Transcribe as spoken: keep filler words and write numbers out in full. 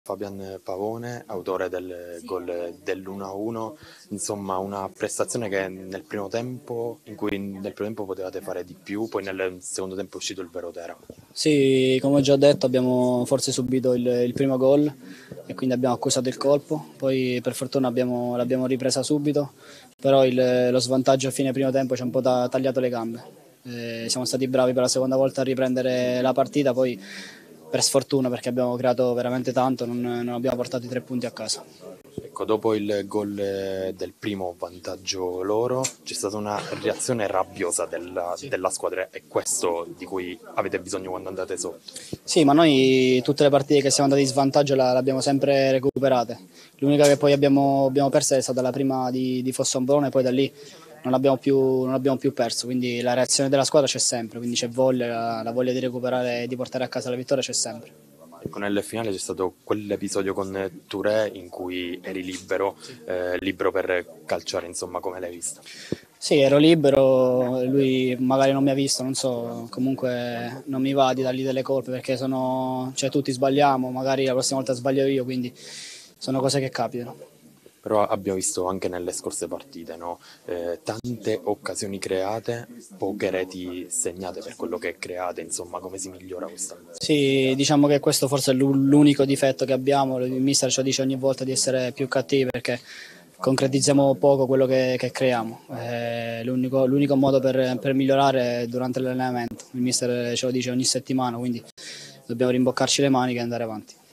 Fabian Pavone, autore del gol dell'uno a uno, insomma una prestazione che nel primo tempo, in cui nel primo tempo potevate fare di più, poi nel secondo tempo è uscito il vero Tera. Sì, come ho già detto abbiamo forse subito il, il primo gol e quindi abbiamo accusato il colpo, poi per fortuna abbiamo, l'abbiamo ripresa subito, però il, lo svantaggio a fine primo tempo ci ha un po' ta- tagliato le gambe. Eh, siamo stati bravi per la seconda volta a riprendere la partita, poi per sfortuna perché abbiamo creato veramente tanto, non, non abbiamo portato i tre punti a casa. Ecco, dopo il gol eh, del primo vantaggio loro c'è stata una reazione rabbiosa della, Sì. della squadra, è questo di cui avete bisogno quando andate sotto. Sì, ma noi tutte le partite che siamo andati in svantaggio le abbiamo sempre recuperate. L'unica che poi abbiamo, abbiamo persa è stata la prima di, di Fossombrone, poi da lì non abbiamo, più, non abbiamo più perso, quindi la reazione della squadra c'è sempre, quindi c'è voglia, la, la voglia di recuperare e di portare a casa la vittoria c'è sempre. Ecco, nel finale c'è stato quell'episodio con Touré in cui eri libero, eh, libero per calciare, insomma, come l'hai vista? Sì, ero libero, lui magari non mi ha visto, non so, comunque non mi va di dargli delle colpe perché sono, cioè tutti sbagliamo, magari la prossima volta sbaglio io, quindi sono cose che capitano. Però abbiamo visto anche nelle scorse partite, no? Eh, tante occasioni create, poche reti segnate per quello che create, insomma, come si migliora questa cosa? Sì, diciamo che questo forse è l'unico difetto che abbiamo, il mister ci dice ogni volta di essere più cattivi perché concretizziamo poco quello che, che creiamo. È l'unico, l'unico modo per, per migliorare è durante l'allenamento, il mister ce lo dice ogni settimana, quindi dobbiamo rimboccarci le maniche e andare avanti.